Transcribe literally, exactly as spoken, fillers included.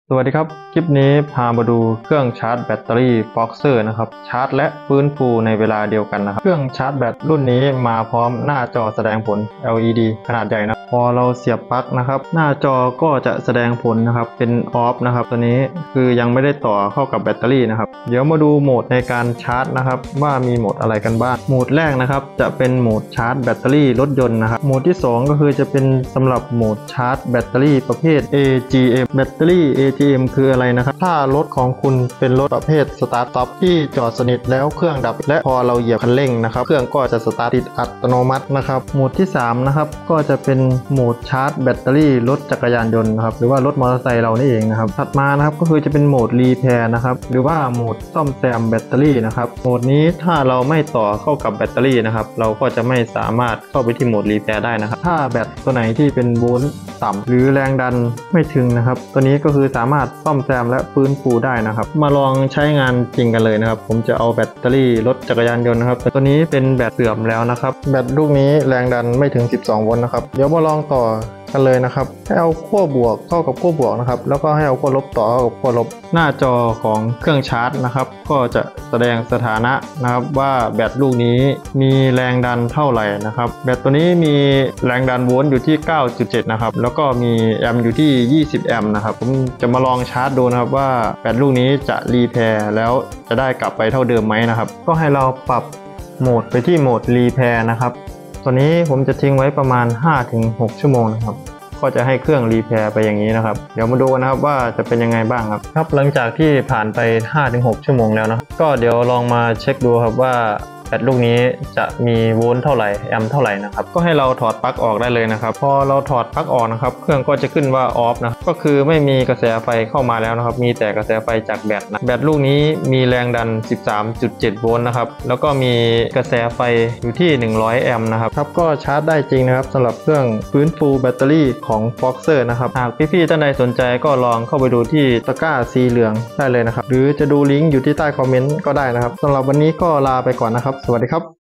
สวัสดีครับคลิปนี้พามาดูเครื่องชาร์จแบตเตอรี่ Foxer นะครับชาร์จและฟื้นฟูในเวลาเดียวกันนะครับเครื่องชาร์จแบตรุ่นนี้มาพร้อมหน้าจอแสดงผล แอล อี ดี ขนาดใหญ่นะพอเราเสียบปลั๊กนะครับหน้าจอก็จะแสดงผลนะครับเป็นออฟนะครับตัวนี้คือยังไม่ได้ต่อเข้ากับแบตเตอรี่นะครับเดี๋ยวมาดูโหมดในการชาร์จนะครับว่ามีโหมดอะไรกันบ้างโหมดแรกนะครับจะเป็นโหมดชาร์จแบตเตอรี่รถยนต์นะครับโหมดที่สองก็คือจะเป็นสำหรับโหมดชาร์จแบตเตอรี่ประเภท เอ จี เอ็ม แบตเตอรี่ เอ จี เอ็ม คืออะไรนะครับถ้ารถของคุณเป็นรถประเภทสตาร์ทต็อปที่จอดสนิทแล้วเครื่องดับและพอเราเหยียบคันเร่งนะครับเครื่องก็จะสตาร์ทติดอัตโนมัตินะครับโหมดที่สามนะครับก็จะเป็นโหมดชาร์จแบตเตอรี่รถจักรยานยนต์นะครับหรือว่ารถมอเตอร์ไซค์เรานี่เองนะครับถัดมานะครับก็คือจะเป็นโหมดรีแพร์นะครับหรือว่าโหมดซ่อมแซมแบตเตอรี่นะครับโหมดนี้ถ้าเราไม่ต่อเข้ากับแบตเตอรี่นะครับเราก็จะไม่สามารถเข้าไปที่โหมดรีแพร์ได้นะครับถ้าแบตตัวไหนที่เป็นโวลต์ต่ำหรือแรงดันไม่ถึงนะครับตัวนี้ก็คือสามารถซ่อมแซมและฟื้นฟูได้นะครับมาลองใช้งานจริงกันเลยนะครับผมจะเอาแบตเตอรี่รถจักรยานยนต์นะครับแต่ตัวนี้เป็นแบตเสื่อมแล้วนะครับแบตลูกนี้แรงดันไม่ถึงสิบสองโวลต์นะครับเดี๋ยวมาลองต่อกันเลยนะครับให้เอาขั้วบวกเข้ากับขั้วบวกนะครับแล้วก็ให้เอาขั้วลบต่อเข้ากับขั้วลบหน้าจอของเครื่องชาร์จนะครับก็จะแสดงสถานะนะครับว่าแบตลูกนี้มีแรงดันเท่าไหร่นะครับแบตตัวนี้มีแรงดันโวลต์อยู่ที่ เก้าจุดเจ็ด นะครับแล้วก็มีแอมป์อยู่ที่ยี่สิบแอมป์นะครับผมจะมาลองชาร์จดูนะครับว่าแบตลูกนี้จะรีแพร์แล้วจะได้กลับไปเท่าเดิมไหมนะครับก็ให้เราปรับโหมดไปที่โหมดรีแพร์นะครับตัวนี้ผมจะทิ้งไว้ประมาณ ห้าถึงหก ชั่วโมงนะครับก็จะให้เครื่องรีแพร์ไปอย่างนี้นะครับเดี๋ยวมาดูกันนะครับว่าจะเป็นยังไงบ้างครับครับหลังจากที่ผ่านไป ห้าถึงหก ชั่วโมงแล้วนะก็เดี๋ยวลองมาเช็คดูครับว่าแบตลูกนี้จะมีโวลต์เท่าไหร่แอมป์เท่าไหร่นะครับก็ให้เราถอดปลั๊กออกได้เลยนะครับพอเราถอดปลั๊กออกนะครับเครื่องก็จะขึ้นว่าออฟนะก็คือไม่มีกระแสไฟเข้ามาแล้วนะครับมีแต่กระแสไฟจากแบตนะแบตลูกนี้มีแรงดัน สิบสามจุดเจ็ด โวลต์นะครับแล้วก็มีกระแสไฟอยู่ที่หนึ่งร้อยแอมป์นะครับครับก็ชาร์จได้จริงนะครับสำหรับเครื่องฟื้นฟูแบตเตอรี่ของ Foxer นะครับหากพี่ๆท่านใดสนใจก็ลองเข้าไปดูที่ตะกร้าสีเหลืองได้เลยนะครับหรือจะดูลิงก์อยู่ที่ใต้คอมเมนต์ก็ได้นะครับสำหรับวันนี้ก็ลาไปก่อนนะครับสวัสดีครับ